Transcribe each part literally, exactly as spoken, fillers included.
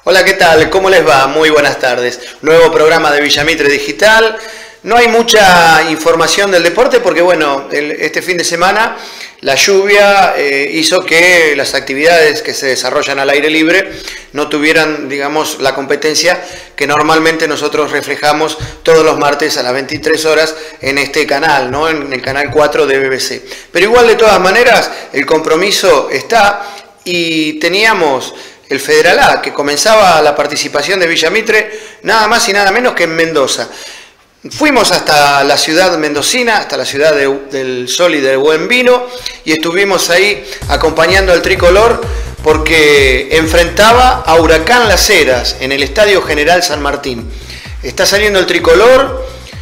Hola, ¿qué tal? ¿Cómo les va? Muy buenas tardes. Nuevo programa de Villa Mitre Digital. No hay mucha información del deporte porque, bueno, el, este fin de semana la lluvia eh, hizo que las actividades que se desarrollan al aire libre no tuvieran, digamos, la competencia que normalmente nosotros reflejamos todos los martes a las veintitrés horas en este canal, ¿no? En el canal cuatro de B B C. Pero igual, de todas maneras, el compromiso está y teníamos el Federal A, que comenzaba la participación de Villa Mitre nada más y nada menos que en Mendoza. Fuimos hasta la ciudad mendocina, hasta la ciudad de, del sol y del buen vino, y estuvimos ahí acompañando al tricolor porque enfrentaba a Huracán Las Heras en el Estadio General San Martín. Está saliendo el tricolor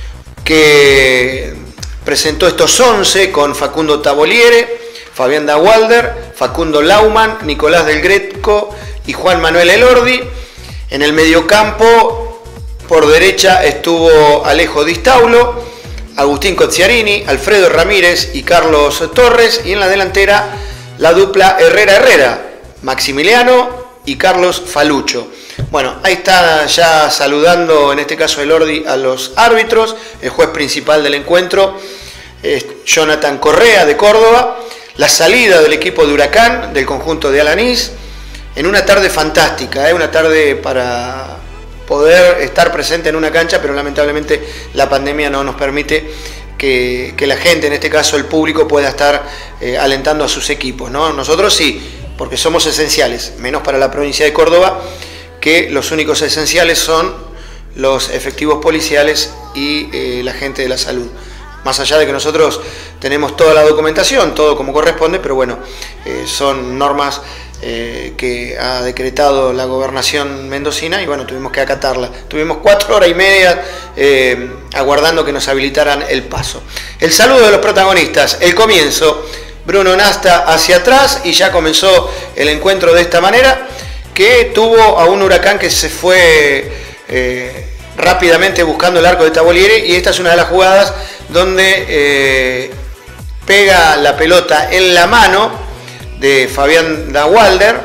que presentó estos once con Facundo Taboliere, Fabián Dawalder, Facundo Lauman, Nicolás del Greco y Juan Manuel Elordi. En el mediocampo, por derecha, estuvo Alejo Di Staulo, Agustín Cozziarini, Alfredo Ramírez y Carlos Torres. Y en la delantera, la dupla Herrera-Herrera, Maximiliano y Carlos Falucho. Bueno, ahí está ya saludando, en este caso Elordi, a los árbitros. El juez principal del encuentro es Jonathan Correa, de Córdoba. La salida del equipo de Huracán, del conjunto de Alanís, en una tarde fantástica, ¿eh? Una tarde para poder estar presente en una cancha, pero lamentablemente la pandemia no nos permite que, que la gente, en este caso el público, pueda estar eh, alentando a sus equipos, ¿no? Nosotros sí, porque somos esenciales, menos para la provincia de Córdoba, que los únicos esenciales son los efectivos policiales y eh, la gente de la salud. Más allá de que nosotros tenemos toda la documentación, todo como corresponde, pero bueno, eh, son normas eh, que ha decretado la gobernación mendocina y bueno, tuvimos que acatarla. Tuvimos cuatro horas y media eh, aguardando que nos habilitaran el paso. El saludo de los protagonistas, el comienzo, Bruno Nasta hacia atrás y ya comenzó el encuentro de esta manera, que tuvo a un Huracán que se fue eh, rápidamente buscando el arco de Taboliere, y esta es una de las jugadas donde eh, pega la pelota en la mano de Fabián Dawalder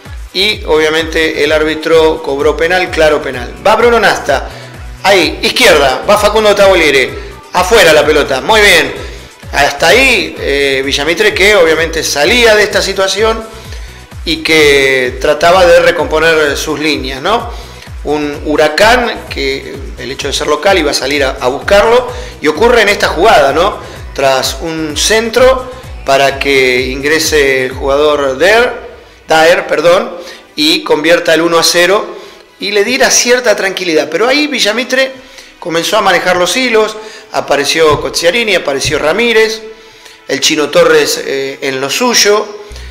y obviamente el árbitro cobró penal, claro penal. Va Bruno Nasta, ahí, izquierda, va Facundo Taboliere, afuera la pelota, muy bien. Hasta ahí eh, Villa Mitre, que obviamente salía de esta situación y que trataba de recomponer sus líneas, ¿no? Un Huracán que el hecho de ser local iba a salir a, a buscarlo, y ocurre en esta jugada, ¿no? Tras un centro para que ingrese el jugador Der, Daer, perdón, y convierta el uno a cero y le diera cierta tranquilidad. Pero ahí Villa Mitre comenzó a manejar los hilos, apareció Cozziarini, apareció Ramírez, el Chino Torres eh, en lo suyo,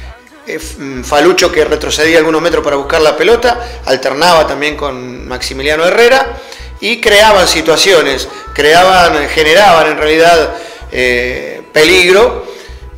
Falucho, que retrocedía algunos metros para buscar la pelota, alternaba también con Maximiliano Herrera y creaban situaciones, creaban, generaban en realidad eh, peligro,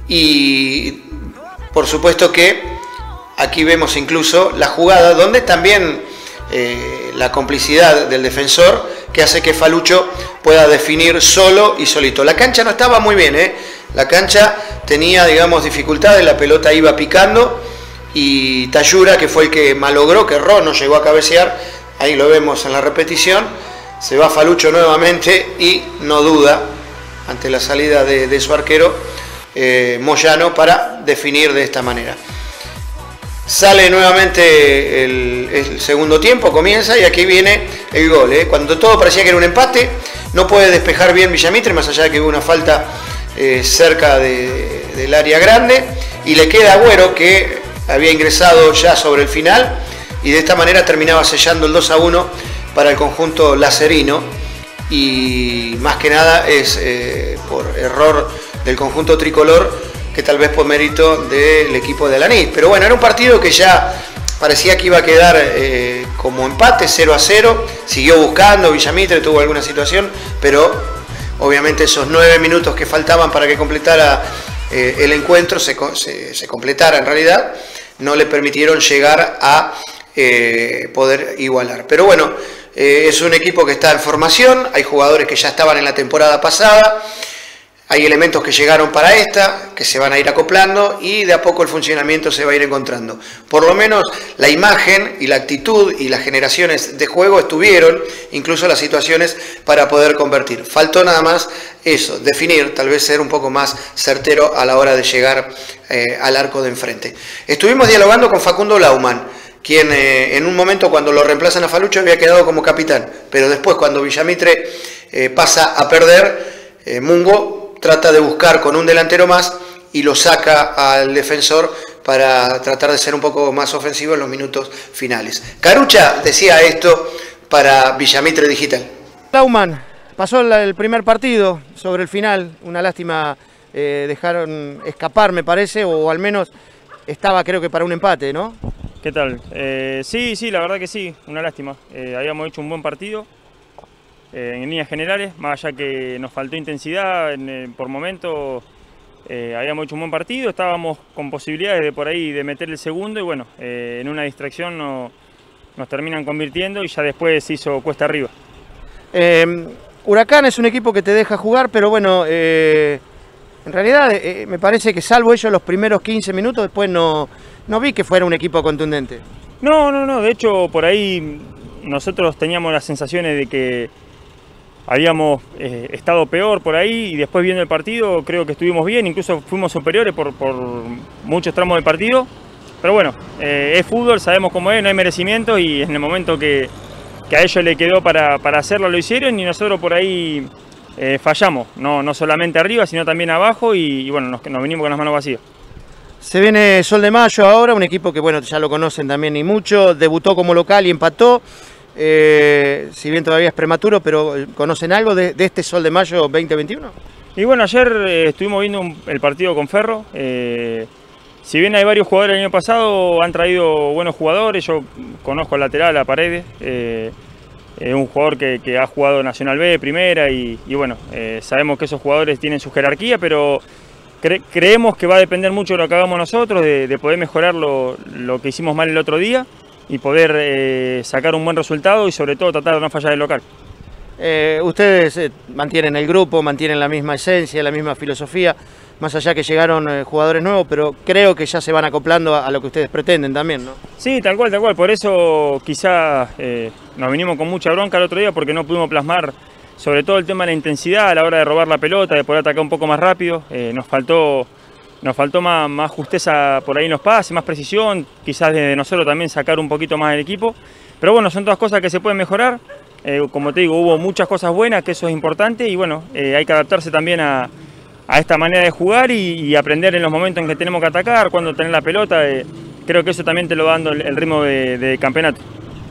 y por supuesto que aquí vemos incluso la jugada donde también eh, la complicidad del defensor que hace que Falucho pueda definir solo y solito. La cancha no estaba muy bien, ¿eh? La cancha tenía, digamos, dificultades, la pelota iba picando y Tayura, que fue el que malogró, que erró, no llegó a cabecear, ahí lo vemos en la repetición, se va Falucho nuevamente y no duda ante la salida de, de su arquero eh, Moyano para definir de esta manera. Sale nuevamente el, el segundo tiempo, comienza y aquí viene el gol, ¿eh? Cuando todo parecía que era un empate, no puede despejar bien Villa Mitre, más allá de que hubo una falta eh, cerca de, del área grande, y le queda Agüero, que había ingresado ya sobre el final, y de esta manera terminaba sellando el dos a uno para el conjunto lacerino, y más que nada es eh, por error del conjunto tricolor, que tal vez por mérito del equipo de Alanís. Pero bueno, era un partido que ya parecía que iba a quedar eh, como empate, cero a cero. Siguió buscando, Villa Mitre tuvo alguna situación, pero obviamente esos nueve minutos que faltaban para que completara eh, el encuentro, se, se, se completara en realidad, no le permitieron llegar a eh, poder igualar. Pero bueno, eh, es un equipo que está en formación, hay jugadores que ya estaban en la temporada pasada. Hay elementos que llegaron para esta, que se van a ir acoplando y de a poco el funcionamiento se va a ir encontrando. Por lo menos la imagen y la actitud y las generaciones de juego estuvieron, incluso las situaciones para poder convertir. Faltó nada más eso, definir, tal vez ser un poco más certero a la hora de llegar eh, al arco de enfrente. Estuvimos dialogando con Facundo Laumann, quien eh, en un momento cuando lo reemplazan a Falucho había quedado como capitán, pero después cuando Villamitre eh, pasa a perder, eh, Mungo trata de buscar con un delantero más y lo saca al defensor para tratar de ser un poco más ofensivo en los minutos finales. Carucha decía esto para Villamitre Digital. Laumann, pasó el primer partido sobre el final, una lástima, eh, dejaron escapar me parece, o al menos estaba creo que para un empate, ¿no? ¿Qué tal? Eh, sí, sí, la verdad que sí, una lástima. Eh, habíamos hecho un buen partido. Eh, en líneas generales, más allá que nos faltó intensidad en, eh, por momentos, eh, habíamos hecho un buen partido, estábamos con posibilidades de por ahí de meter el segundo y bueno, eh, en una distracción no, nos terminan convirtiendo y ya después se hizo cuesta arriba. Eh, Huracán es un equipo que te deja jugar, pero bueno, eh, en realidad eh, me parece que salvo ellos los primeros quince minutos, después no, no vi que fuera un equipo contundente. No, no, no, de hecho por ahí nosotros teníamos las sensaciones de que habíamos eh, estado peor por ahí y después viendo el partido creo que estuvimos bien, incluso fuimos superiores por, por muchos tramos del partido. Pero bueno, eh, es fútbol, sabemos cómo es, no hay merecimiento y en el momento que, que a ellos le quedó para, para hacerlo lo hicieron y nosotros por ahí eh, fallamos, no, no solamente arriba sino también abajo y, y bueno, nos, nos venimos con las manos vacías. Se viene Sol de Mayo ahora, un equipo que bueno ya lo conocen también y mucho, debutó como local y empató. Eh, si bien todavía es prematuro, pero ¿conocen algo de, de este Sol de Mayo veinte veintiuno? Y bueno, ayer eh, estuvimos viendo un, el partido con Ferro. Eh, si bien hay varios jugadores el año pasado, han traído buenos jugadores. Yo conozco al lateral, a Paredes, eh, eh, un jugador que, que ha jugado Nacional B, Primera, y, y bueno, eh, sabemos que esos jugadores tienen su jerarquía, pero cre creemos que va a depender mucho de lo que hagamos nosotros, de, de poder mejorar lo, lo que hicimos mal el otro día y poder eh, sacar un buen resultado y sobre todo tratar de no fallar el local. Eh, ustedes eh, mantienen el grupo, mantienen la misma esencia, la misma filosofía, más allá que llegaron eh, jugadores nuevos, pero creo que ya se van acoplando a, a lo que ustedes pretenden también, ¿no? Sí, tal cual, tal cual, por eso quizá eh, nos vinimos con mucha bronca el otro día porque no pudimos plasmar sobre todo el tema de la intensidad a la hora de robar la pelota, de poder atacar un poco más rápido. Eh, nos faltó... Nos faltó más, más justeza por ahí en los pases, más precisión, quizás desde nosotros también sacar un poquito más del equipo. Pero bueno, son todas cosas que se pueden mejorar. Eh, como te digo, hubo muchas cosas buenas, que eso es importante y bueno, eh, hay que adaptarse también a, a esta manera de jugar y, y aprender en los momentos en que tenemos que atacar, cuando tener la pelota. Eh, creo que eso también te lo va dando el, el ritmo de, de campeonato.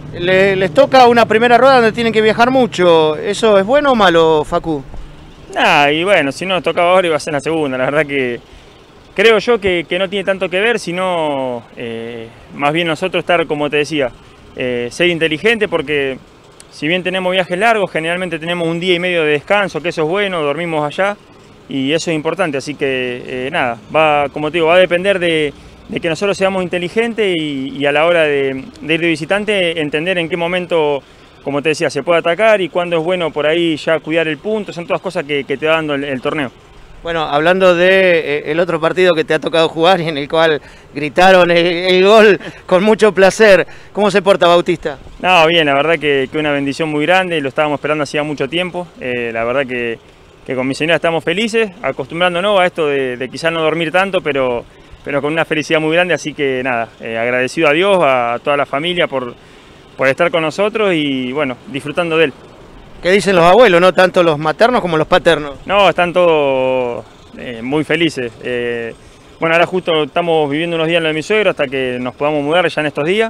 Le, les toca una primera rueda donde tienen que viajar mucho. ¿Eso es bueno o malo, Facu? Nah, y bueno, si no nos tocaba ahora iba a ser la segunda, la verdad que... Creo yo que, que no tiene tanto que ver, sino eh, más bien nosotros estar, como te decía, eh, ser inteligente porque si bien tenemos viajes largos, generalmente tenemos un día y medio de descanso, que eso es bueno, dormimos allá y eso es importante. Así que eh, nada, va, como te digo, va a depender de, de que nosotros seamos inteligentes y, y a la hora de, de ir de visitante entender en qué momento, como te decía, se puede atacar y cuándo es bueno por ahí ya cuidar el punto. Son todas cosas que, que te va dando el, el torneo. Bueno, hablando de eh, el otro partido que te ha tocado jugar y en el cual gritaron el, el gol con mucho placer, ¿cómo se porta Bautista? No, bien, la verdad que, que una bendición muy grande, lo estábamos esperando hacía mucho tiempo, eh, la verdad que, que con mi señora estamos felices, acostumbrándonos a esto de, de quizás no dormir tanto, pero, pero con una felicidad muy grande, así que nada, eh, agradecido a Dios, a, a toda la familia por, por estar con nosotros y bueno, disfrutando de él. ¿Qué dicen los abuelos, no tanto los maternos como los paternos? No, están todos eh, muy felices. Eh, bueno, ahora justo estamos viviendo unos días en lo de mi suegro hasta que nos podamos mudar ya en estos días.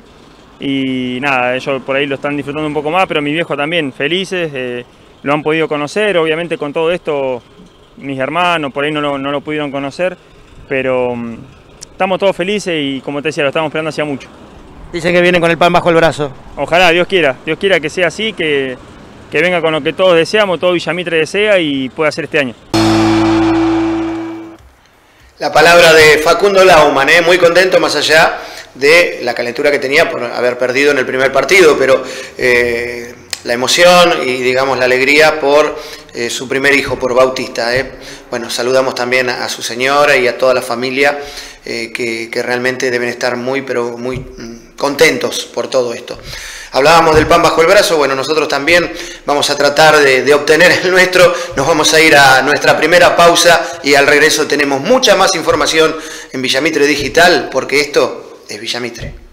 Y nada, ellos por ahí lo están disfrutando un poco más, pero mi viejo también, felices. Eh, lo han podido conocer, obviamente con todo esto, mis hermanos por ahí no lo, no lo pudieron conocer, pero um, estamos todos felices y como te decía, lo estamos esperando hacía mucho. Dicen que vienen con el pan bajo el brazo. Ojalá, Dios quiera, Dios quiera que sea así, que... que venga con lo que todos deseamos, todo Villamitre desea y pueda hacer este año. La palabra de Facundo Laumann, ¿eh? Muy contento más allá de la calentura que tenía por haber perdido en el primer partido, pero eh, la emoción y digamos la alegría por eh, su primer hijo por Bautista. Eh. Bueno, saludamos también a, a su señora y a toda la familia eh, que, que realmente deben estar muy, pero muy mm, contentos por todo esto. Hablábamos del pan bajo el brazo, bueno, nosotros también vamos a tratar de, de obtener el nuestro. Nos vamos a ir a nuestra primera pausa y al regreso tenemos mucha más información en Villa Mitre Digital, porque esto es Villa Mitre.